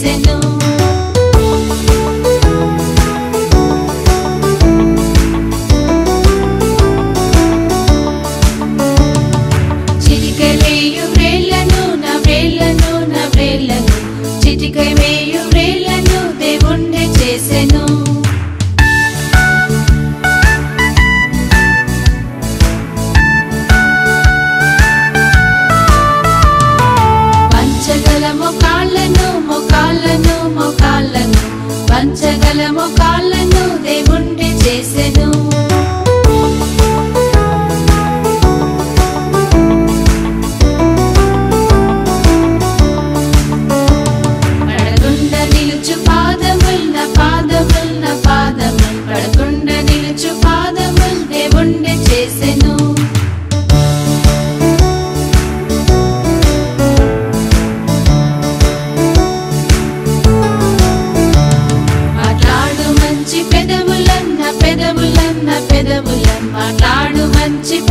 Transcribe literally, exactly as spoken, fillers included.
చేసెను చిటికె వేయు వ్రేళ్లను నా వ్రేళ్లను నా వ్రేళ్లను చిటికె వేయు వ్రేళ్లను దేవుణ్ణి చేసెను పంచగల మోకాళ్ళను మోకాళ్ళను మోకాళ్ళను పంచగల మోకాళ్ళను దేవుణ్ణి చేసెను పడకుండా నిలుచు పాదముల్ నా పాదముల్ నా పాదముల్ పడకుండా నిలుచు పాదముల్ దేవుణ్ణి చేసెను పెదవులన్న పెదవులన్న పెదవులన్ మాట్లాడు మంచి